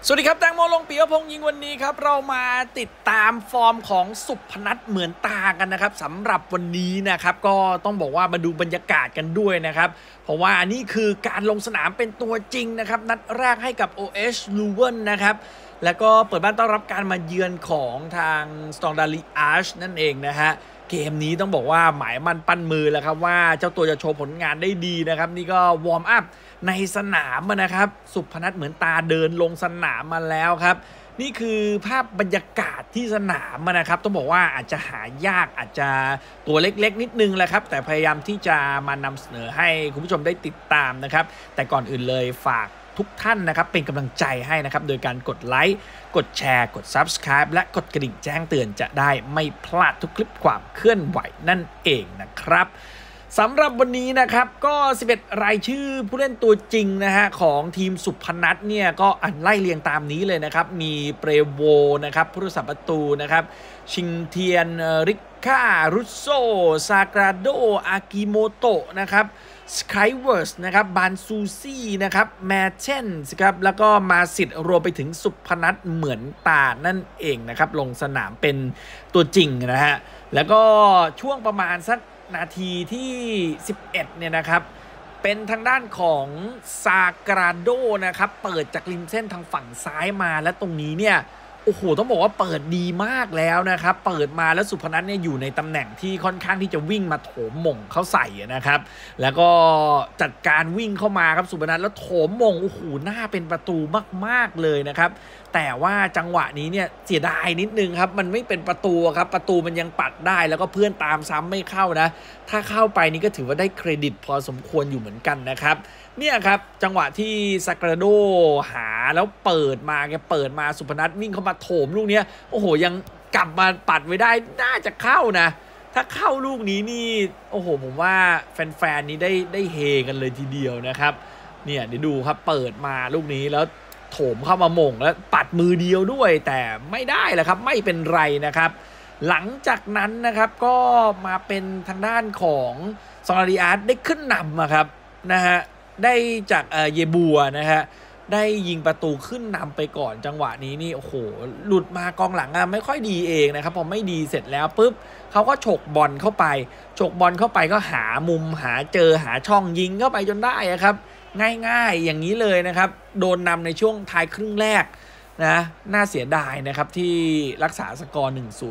สวัสดีครับแตงโมลงปิยพงษ์ยิงวันนี้ครับเรามาติดตามฟอร์มของสุพนัทเหมือนตากันนะครับสำหรับวันนี้นะครับก็ต้องบอกว่ามาดูบรรยากาศกันด้วยนะครับเพราะว่านี่คือการลงสนามเป็นตัวจริงนะครับนัดแรกให้กับ OH Leuven นะครับแล้วก็เปิดบ้านต้อนรับการมาเยือนของทาง Standard Liège นั่นเองนะฮะเกมนี้ต้องบอกว่าหมายมั่นปั้นมือแล้วครับว่าเจ้าตัวจะโชว์ผลงานได้ดีนะครับนี่ก็วอร์มอัพในสนามนะครับสุพนัทเหมือนตาเดินลงสนามมาแล้วครับนี่คือภาพบรรยากาศที่สนามนะครับต้องบอกว่าอาจจะหายากอาจจะตัวเล็กๆนิดนึงแหละครับแต่พยายามที่จะมานำเสนอให้คุณผู้ชมได้ติดตามนะครับแต่ก่อนอื่นเลยฝากทุกท่านนะครับเป็นกำลังใจให้นะครับโดยการกดไลค์กดแชร์กด Subscribe และกดกระดิ่งแจ้งเตือนจะได้ไม่พลาดทุกคลิปความเคลื่อนไหวนั่นเองนะครับสำหรับวันนี้นะครับก็11รายชื่อผู้เล่นตัวจริงนะฮะของทีมสุพนัทเนี่ยก็ไล่เรียงตามนี้เลยนะครับมีเปรโวนะครับผู้รักษาประตูนะครับชิงเทียนริก้ารุสโซซากราโดอากิโมโตะนะครับสกายเวิร์สนะครับบานซูซี่นะครับแมเชนส์ครับแล้วก็มาสิทธิ์รวมไปถึงสุพนัทเหมือนตานั่นเองนะครับลงสนามเป็นตัวจริงนะฮะแล้วก็ช่วงประมาณสักนาทีที่11เนี่ยนะครับเป็นทางด้านของซากราโดนะครับเปิดจากริมเส้นทางฝั่งซ้ายมาและตรงนี้เนี่ยโอ้โหต้องบอกว่าเปิดดีมากแล้วนะครับเปิดมาแล้วสุพนัทเนี่ยอยู่ในตำแหน่งที่ค่อนข้างที่จะวิ่งมาโถมหม่งเข้าใส่นะครับแล้วก็จัดการวิ่งเข้ามาครับสุพนัทแล้วโถมหม่งโอ้โหน่าเป็นประตูมากๆเลยนะครับแต่ว่าจังหวะนี้เนี่ยเสียดายนิดนึงครับมันไม่เป็นประตูครับประตูมันยังปัดได้แล้วก็เพื่อนตามซ้ำไม่เข้านะถ้าเข้าไปนี่ก็ถือว่าได้เครดิตพอสมควรอยู่เหมือนกันนะครับเนี่ยครับจังหวะที่ซากราโดหาแล้วเปิดมาสุพนัทวิ่งเข้ามาโถมลูกนี้โอ้โหยังกลับมาปัดไว้ได้น่าจะเข้านะถ้าเข้าลูกนี้นี่โอ้โหผมว่าแฟนๆนี้ได้เฮกันเลยทีเดียวนะครับเนี่ยเดี๋ยวดูครับเปิดมาลูกนี้แล้วโถมเข้ามาหม่งแล้วปัดมือเดียวด้วยแต่ไม่ได้แหละครับไม่เป็นไรนะครับหลังจากนั้นนะครับก็มาเป็นทางด้านของซองอาริอาร์ได้ขึ้นนำครับนะฮะได้จากเยบัวนะฮะได้ยิงประตูขึ้นนำไปก่อนจังหวะนี้นี่โอ้โหหลุดมากองหลังไม่ค่อยดีเองนะครับพอไม่ดีเสร็จแล้วปุ๊บเขาก็ฉกบอลเข้าไปก็หามุมหาช่องยิงเข้าไปจนได้ครับง่ายๆอย่างนี้เลยนะครับโดนนำในช่วงท้ายครึ่งแรกนะน่าเสียดายนะครับที่รักษาสกอร์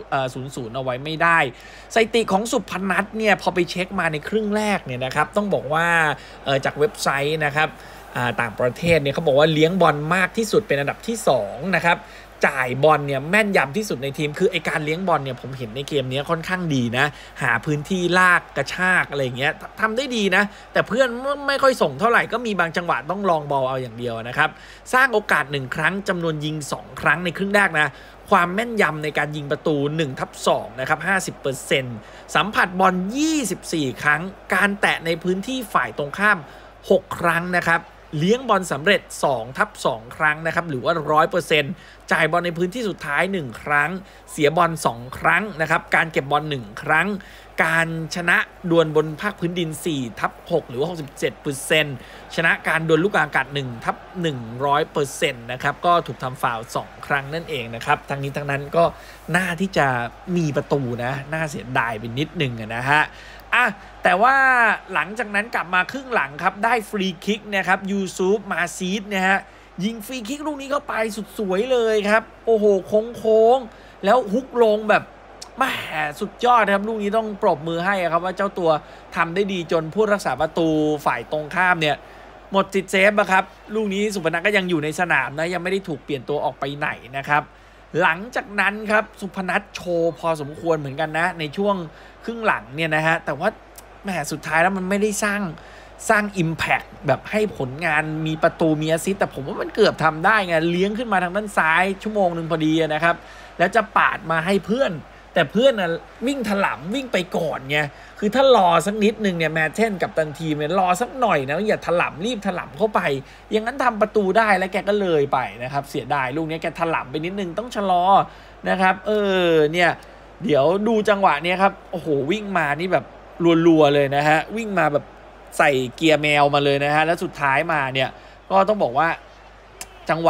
0-0เอาไว้ไม่ได้สถิติของสุพนัทเนี่ยพอไปเช็คมาในครึ่งแรกเนี่ยนะครับต้องบอกว่าจากเว็บไซต์นะครับต่างประเทศเนี่ยเขาบอกว่าเลี้ยงบอลมากที่สุดเป็นอันดับที่2นะครับจ่ายบอลเนี่ยแม่นยำที่สุดในทีมคือไอการเลี้ยงบอลเนี่ยผมเห็นในเกมนี้ค่อนข้างดีนะหาพื้นที่ลากกระชากอะไรอย่างเงี้ยทำได้ดีนะแต่เพื่อนไม่ค่อยส่งเท่าไหร่ก็มีบางจังหวะต้องลองบอลเอาอย่างเดียวนะครับสร้างโอกาส1ครั้งจำนวนยิง2ครั้งในครึ่งแรกนะความแม่นยำในการยิงประตู1/2นะครับ 50% สัมผัสบอล24ครั้งการแตะในพื้นที่ฝ่ายตรงข้าม6ครั้งนะครับเลี้ยงบอลสำเร็จ2/2 ครั้งนะครับหรือว่า 100% จ่ายบอลในพื้นที่สุดท้าย1ครั้งเสียบอล2ครั้งนะครับการเก็บบอล1ครั้งการชนะดวลบนภาคพื้นดิน4/6หรือว่า 67% ชนะการดวลลูกอากาศ1/100% นะครับก็ถูกทำฟาวล์2ครั้งนั่นเองนะครับทั้งนี้ทั้งนั้นก็น่าที่จะมีประตูนะน่าเสียดายไปนิดนึงนะฮะแต่ว่าหลังจากนั้นกลับมาครึ่งหลังครับได้ฟรีคิกนะครับยูซุฟมาซีดนะฮะยิงฟรีคิกลูกนี้เข้าไปสุดสวยเลยครับโอ้โหโค้งแล้วฮุกลงแบบแหมสุดยอดครับลูกนี้ต้องปรบมือให้ครับว่าเจ้าตัวทำได้ดีจนผู้รักษาประตูฝ่ายตรงข้ามเนี่ยหมดติดเซฟครับลูกนี้สุพนัทก็ยังอยู่ในสนามนะยังไม่ได้ถูกเปลี่ยนตัวออกไปไหนนะครับหลังจากนั้นครับสุพนัทโชว์พอสมควรเหมือนกันนะในช่วงครึ่งหลังเนี่ยนะฮะแต่ว่าแหมสุดท้ายแล้วมันไม่ได้สร้าง impact แบบให้ผลงานมีประตูมีแอสซิสต์แต่ผมว่ามันเกือบทำได้ไงเลี้ยงขึ้นมาทางด้านซ้ายชั่วโมงหนึ่งพอดีนะครับแล้วจะปาดมาให้เพื่อนแต่เพื่อนวิ่งถลำวิ่งไปก่อนไงคือถ้ารอสักนิดนึงเนี่ยแมทเทนกับตันทีมเนี่ยรอสักหน่อยนะอย่าถลำรีบถลำเข้าไปอย่างนั้นทำประตูได้แล้วแกก็เลยไปนะครับเสียดายลูกนี้แกถลำไปนิดนึงต้องชะลอนะครับเนี่ยเดี๋ยวดูจังหวะนี้ครับโอ้โหวิ่งมานี่แบบรัวๆเลยนะฮะวิ่งมาแบบใส่เกียร์แมวมาเลยนะฮะแล้วสุดท้ายมาเนี่ยก็ต้องบอกว่าจังหวะ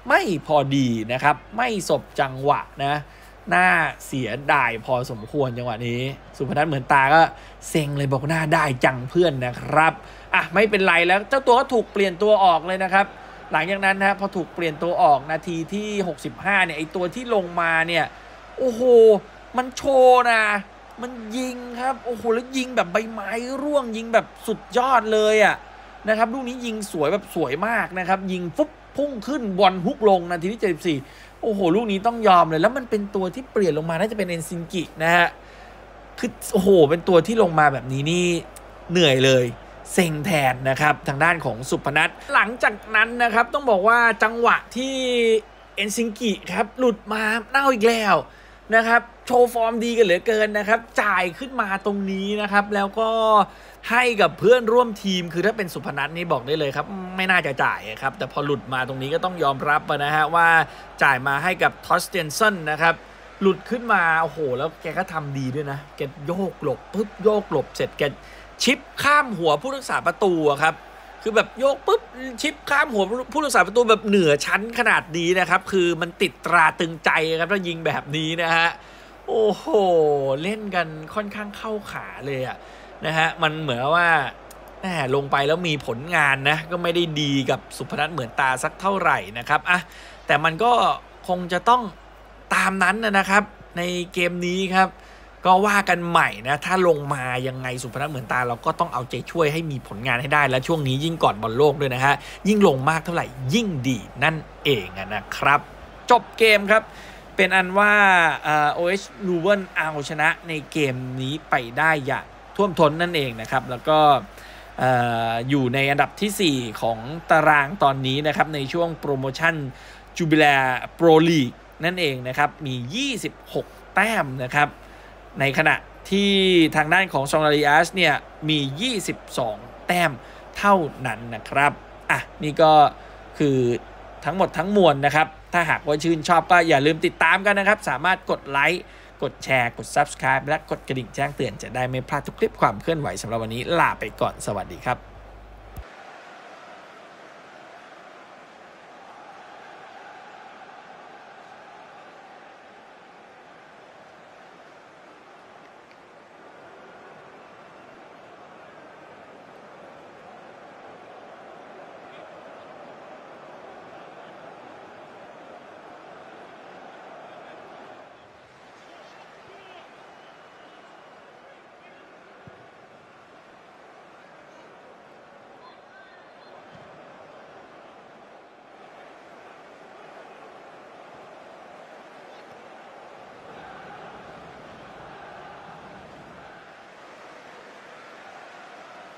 ไม่พอดีนะครับไม่สบจังหวะนะน่าเสียดายพอสมควรจังหวะนี้สุพนัทเหมือนตาก็เซ็งเลยบอกหน้าได้จังเพื่อนนะครับไม่เป็นไรแล้วเจ้าตัวก็ถูกเปลี่ยนตัวออกเลยนะครับหลังจากนั้นนะพอถูกเปลี่ยนตัวออกนาทีที่65เนี่ยไอตัวที่ลงมาเนี่ยโอ้โหมันโชว์นะมันยิงครับโอ้โหแล้วยิงแบบใบไม้ร่วงยิงแบบสุดยอดเลยนะครับลูกนี้ยิงสวยแบบสวยมากนะครับยิงฟุ๊บพุ่งขึ้นบอลฮุกลงนาทีที่74โอ้โหลูกนี้ต้องยอมเลยแล้วมันเป็นตัวที่เปลี่ยนลงมาน่าจะเป็นเอนซิงกินะฮะคือโอ้โหเป็นตัวที่ลงมาแบบนี้นี่เหนื่อยเลยเซ็งแทนนะครับทางด้านของสุพนัทหลังจากนั้นนะครับต้องบอกว่าจังหวะที่เอนซิงกิครับหลุดมาเน่าอีกแล้วนะครับโชว์ฟอร์มดีกันเหลือเกินนะครับจ่ายขึ้นมาตรงนี้นะครับแล้วก็ให้กับเพื่อนร่วมทีมคือถ้าเป็นสุพนัทนี่บอกได้เลยครับไม่น่าจะจ่ายครับแต่พอหลุดมาตรงนี้ก็ต้องยอมรับนะฮะว่าจ่ายมาให้กับทอสเทนเซนนะครับหลุดขึ้นมาโอ้โหแล้วแกก็ทำดีด้วยนะแกโยกหลบปุ๊บโยกหลบเสร็จแกชิปข้ามหัวผู้รักษาประตูครับคือแบบโยกปุ๊บชิปข้ามหัวผู้รักษาประตูแบบเหนือชั้นขนาดนี้นะครับคือมันติดตราตึงใจครับถ้ายิงแบบนี้นะฮะโอ้โหเล่นกันค่อนข้างเข้าขาเลยนะฮะมันเหมือนว่าลงไปแล้วมีผลงานนะก็ไม่ได้ดีกับสุพนัทเหมือนตาสักเท่าไหร่นะครับแต่มันก็คงจะต้องตามนั้นนะครับในเกมนี้ครับก็ว่ากันใหม่นะถ้าลงมายังไงสุพนัทเหมือนตาเราก็ต้องเอาใจช่วยให้มีผลงานให้ได้และช่วงนี้ยิ่งก่อนบอลโลกด้วยนะฮะยิ่งลงมากเท่าไหร่ยิ่งดีนั่นเองนะครับจบเกมครับเป็นอันว่าOH Leuven เอาชนะในเกมนี้ไปได้อย่างท่วมท้นนั่นเองนะครับแล้วก็อยู่ในอันดับที่4ของตารางตอนนี้นะครับในช่วงโปรโมชั่น Jubilee Pro League นั่นเองนะครับมี26แต้มนะครับในขณะที่ทางด้านของซองลาริอัสเนี่ยมี22แต้มเท่านั้นนะครับนี่ก็คือทั้งหมดทั้งมวลนะครับถ้าหากว่าชื่นชอบก็อย่าลืมติดตามกันนะครับสามารถกดไลค์กดแชร์กด Subscribe และกดกระดิ่งแจ้งเตือนจะได้ไม่พลาดทุกคลิปความเคลื่อนไหวสำหรับวันนี้ลาไปก่อนสวัสดีครับ